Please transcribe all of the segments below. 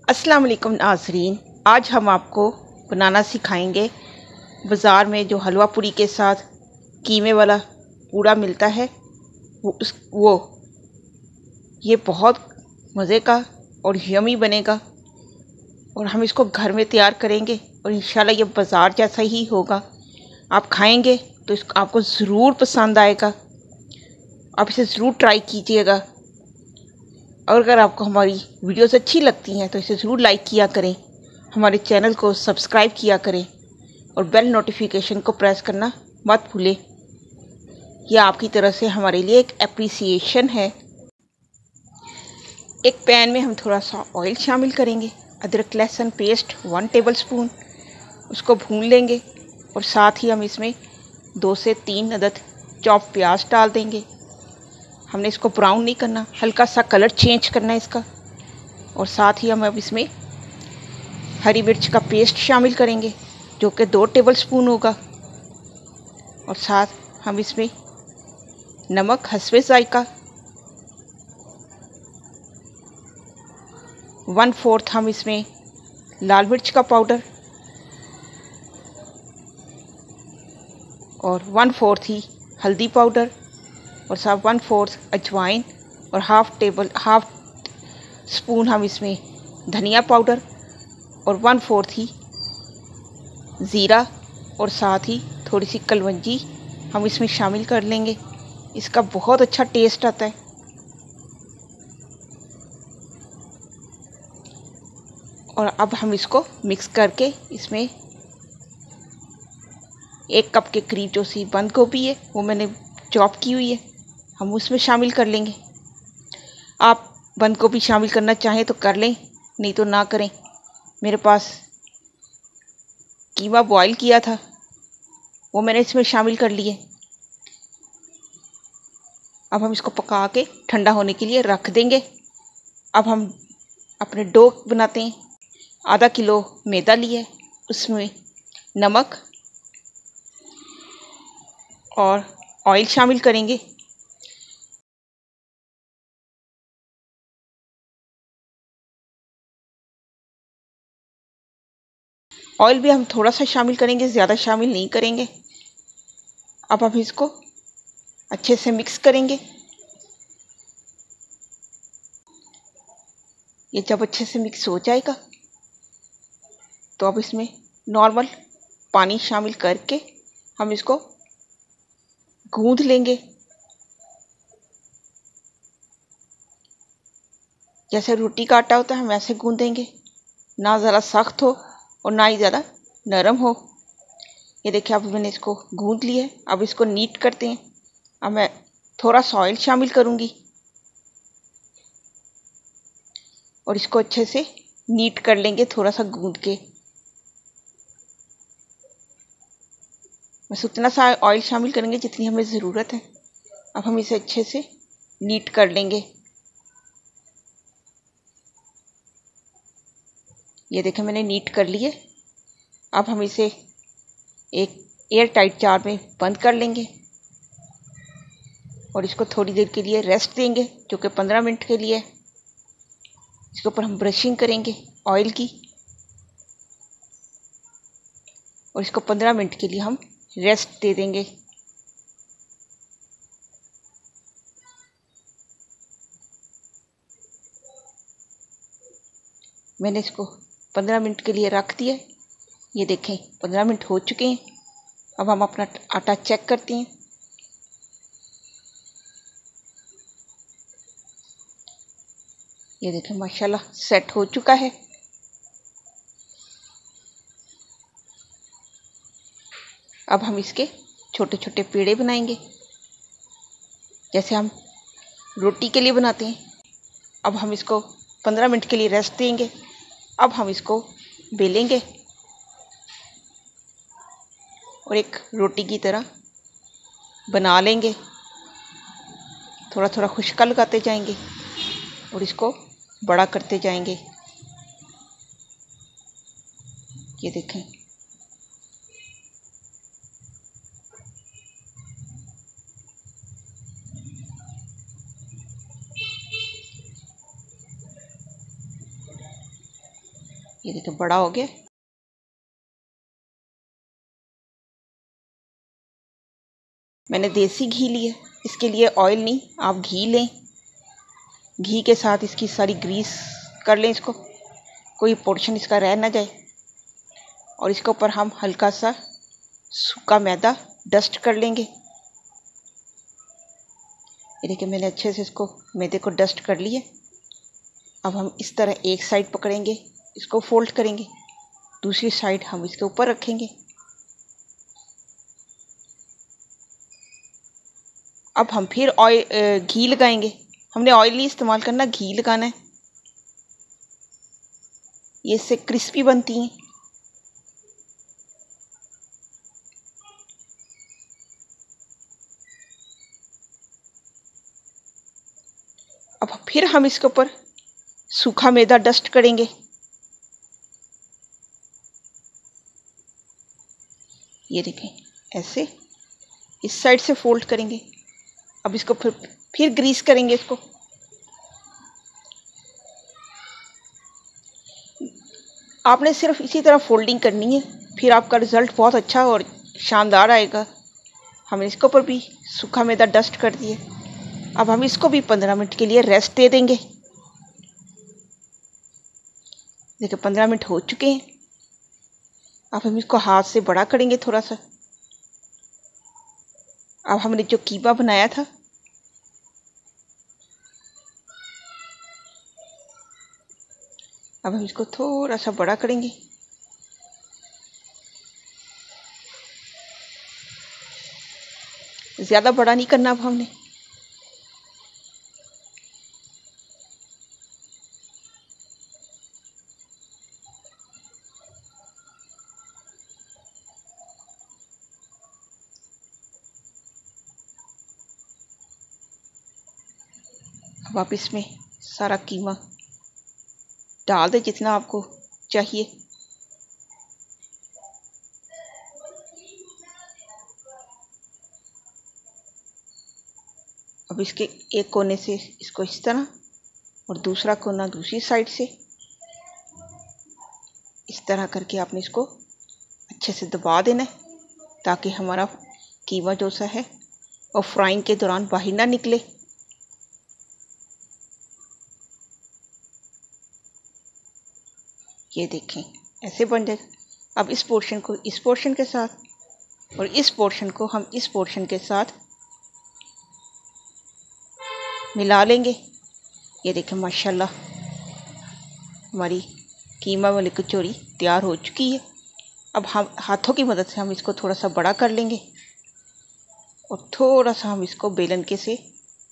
अस्सलाम वालेकुम नाज़रीन, आज हम आपको बनाना सिखाएंगे। बाज़ार में जो हलवा पूरी के साथ कीमे वाला पूड़ा मिलता है वो ये बहुत मज़े का और यमी बनेगा और हम इसको घर में तैयार करेंगे और इंशाल्लाह ये बाज़ार जैसा ही होगा। आप खाएंगे तो इसको आपको ज़रूर पसंद आएगा। आप इसे ज़रूर ट्राई कीजिएगा और अगर आपको हमारी वीडियोस अच्छी लगती हैं तो इसे ज़रूर लाइक किया करें, हमारे चैनल को सब्सक्राइब किया करें और बेल नोटिफिकेशन को प्रेस करना मत भूलें। यह आपकी तरफ से हमारे लिए एक एप्रिसिएशन है। एक पैन में हम थोड़ा सा ऑयल शामिल करेंगे। अदरक लहसुन पेस्ट 1 टेबलस्पून, उसको भून लेंगे और साथ ही हम इसमें 2 से 3 अदद चॉप प्याज डाल देंगे। हमने इसको ब्राउन नहीं करना, हल्का सा कलर चेंज करना है इसका। और साथ ही हम अब इसमें हरी मिर्च का पेस्ट शामिल करेंगे जो कि 2 टेबलस्पून होगा। और साथ हम इसमें नमक हस्बे जायका, 1/4 हम इसमें लाल मिर्च का पाउडर और 1/4 ही हल्दी पाउडर और साथ 1/4 अजवाइन और हाफ स्पून हम इसमें धनिया पाउडर और 1/4 ही ज़ीरा और साथ ही थोड़ी सी कलवंजी हम इसमें शामिल कर लेंगे। इसका बहुत अच्छा टेस्ट आता है। और अब हम इसको मिक्स करके इसमें 1 कप के करीब जो सी बंद गोभी है वो मैंने चॉप की हुई है, हम उसमें शामिल कर लेंगे। आप बंद गोभी शामिल करना चाहें तो कर लें, नहीं तो ना करें। मेरे पास कीमा बॉईल किया था वो मैंने इसमें शामिल कर लिए। अब हम इसको पका के ठंडा होने के लिए रख देंगे। अब हम अपने डो बनाते हैं। आधा किलो मैदा लिए, उसमें नमक और ऑयल शामिल करेंगे। ऑयल भी हम थोड़ा सा शामिल करेंगे, ज़्यादा शामिल नहीं करेंगे। अब हम इसको अच्छे से मिक्स करेंगे। ये जब अच्छे से मिक्स हो जाएगा तो अब इसमें नॉर्मल पानी शामिल करके हम इसको गूंद लेंगे। जैसे रोटी का आटा होता है हम ऐसे गूंदेंगे, ना ज़रा सख्त हो और ना ही ज़्यादा नरम हो। ये देखिए अब मैंने इसको गूंद लिया है। अब इसको नीट करते हैं। अब मैं थोड़ा सा ऑयल शामिल करूँगी और इसको अच्छे से नीट कर लेंगे, थोड़ा सा गूंद के। बस उतना सा ऑयल शामिल करेंगे जितनी हमें ज़रूरत है। अब हम इसे अच्छे से नीट कर लेंगे। ये देखें मैंने नीट कर लिए। अब हम इसे एक एयर टाइट जार में बंद कर लेंगे और इसको थोड़ी देर के लिए रेस्ट देंगे जो कि 15 मिनट के लिए। इसके ऊपर हम ब्रशिंग करेंगे ऑयल की और इसको 15 मिनट के लिए हम रेस्ट दे देंगे। मैंने इसको 15 मिनट के लिए रख दिया। ये देखें 15 मिनट हो चुके हैं। अब हम अपना आटा चेक करते हैं। ये देखें माशाल्लाह सेट हो चुका है। अब हम इसके छोटे छोटे पेड़े बनाएंगे जैसे हम रोटी के लिए बनाते हैं। अब हम इसको 15 मिनट के लिए रेस्ट देंगे। अब हम इसको बेलेंगे और एक रोटी की तरह बना लेंगे। थोड़ा थोड़ा खुशका लगाते जाएंगे और इसको बड़ा करते जाएंगे। ये देखें ये देखिए बड़ा हो गया। मैंने देसी घी लिया, इसके लिए ऑयल नहीं, आप घी लें। घी के साथ इसकी सारी ग्रीस कर लें, इसको कोई पोर्शन इसका रह ना जाए। और इसके ऊपर हम हल्का सा सूखा मैदा डस्ट कर लेंगे। ये देखिए मैंने अच्छे से इसको मैदे को डस्ट कर लिया। अब हम इस तरह एक साइड पकड़ेंगे, इसको फोल्ड करेंगे, दूसरी साइड हम इसके ऊपर रखेंगे। अब हम फिर घी लगाएंगे। हमने ऑयल नहीं इस्तेमाल करना, घी लगाना है। ये इससे क्रिस्पी बनती हैं। अब फिर हम इसके ऊपर सूखा मैदा डस्ट करेंगे। ये देखें, ऐसे इस साइड से फोल्ड करेंगे। अब इसको फिर ग्रीस करेंगे इसको। आपने सिर्फ इसी तरह फोल्डिंग करनी है, फिर आपका रिज़ल्ट बहुत अच्छा और शानदार आएगा। हमने इसके ऊपर भी सूखा मैदा डस्ट कर दिए। अब हम इसको भी 15 मिनट के लिए रेस्ट दे देंगे। देखिए 15 मिनट हो चुके हैं। अब हम इसको हाथ से बड़ा करेंगे थोड़ा सा। अब हमने जो कीमा बनाया था, अब हम इसको थोड़ा सा बड़ा करेंगे। ज़्यादा बड़ा नहीं करना अब हमने। अब आप इसमें सारा कीमा डाल दें जितना आपको चाहिए। अब इसके एक कोने से इसको इस तरह और दूसरा कोना दूसरी साइड से इस तरह करके आपने इसको अच्छे से दबा देना है, ताकि हमारा कीमा जो सा है वो फ्राइंग के दौरान बाहर ना निकले। ये देखें ऐसे बन जाएगा। अब इस पोर्शन को इस पोर्शन के साथ और इस पोर्शन को हम इस पोर्शन के साथ मिला लेंगे। ये देखें माशाल्लाह हमारी कीमा वाली कचौरी तैयार हो चुकी है। अब हम हाथों की मदद से हम इसको थोड़ा सा बड़ा कर लेंगे और थोड़ा सा हम इसको बेलन के से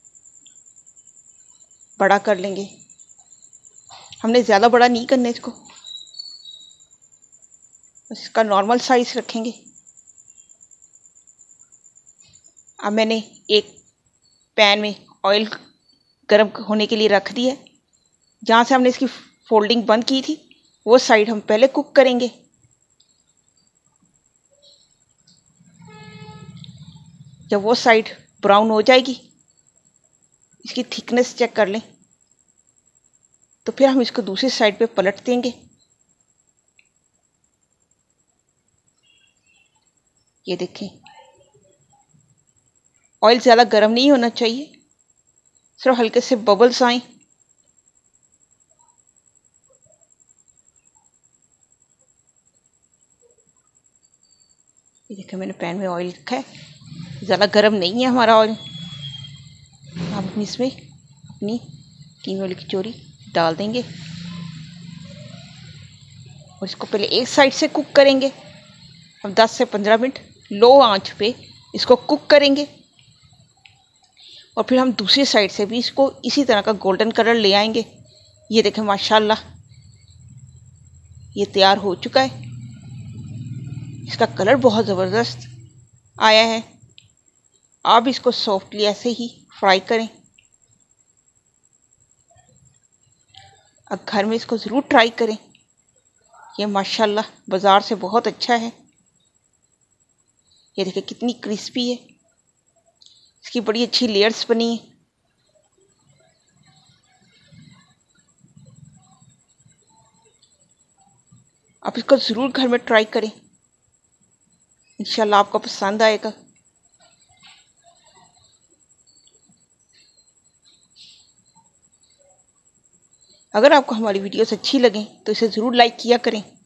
बड़ा कर लेंगे। हमने ज़्यादा बड़ा नहीं करना इसको, बस इसका नॉर्मल साइज रखेंगे। अब मैंने एक पैन में ऑयल गर्म होने के लिए रख दिया है। जहाँ से हमने इसकी फोल्डिंग बंद की थी वो साइड हम पहले कुक करेंगे। जब वो साइड ब्राउन हो जाएगी, इसकी थिकनेस चेक कर लें, तो फिर हम इसको दूसरी साइड पे पलट देंगे। ये देखें ऑयल ज़्यादा गर्म नहीं होना चाहिए, सिर्फ हल्के से बबल्स आए। ये देखें मैंने पैन में ऑयल रखा है, ज़्यादा गर्म नहीं है हमारा ऑयल। अब हम इसमें अपनी कीमे वाली कचौरी डाल देंगे और इसको पहले एक साइड से कुक करेंगे। हम 10 से 15 मिनट लो आंच पे इसको कुक करेंगे और फिर हम दूसरी साइड से भी इसको इसी तरह का गोल्डन कलर ले आएंगे। ये देखें माशाल्लाह ये तैयार हो चुका है। इसका कलर बहुत ज़बरदस्त आया है। आप इसको सॉफ्टली ऐसे ही फ्राई करें। अब घर में इसको ज़रूर ट्राई करें। ये माशाल्लाह बाज़ार से बहुत अच्छा है। ये देखिए कितनी क्रिस्पी है, इसकी बड़ी अच्छी लेयर्स बनी है। आप इसको ज़रूर घर में ट्राई करें, इंशाल्लाह आपको पसंद आएगा। अगर आपको हमारी वीडियोस अच्छी लगें तो इसे ज़रूर लाइक किया करें।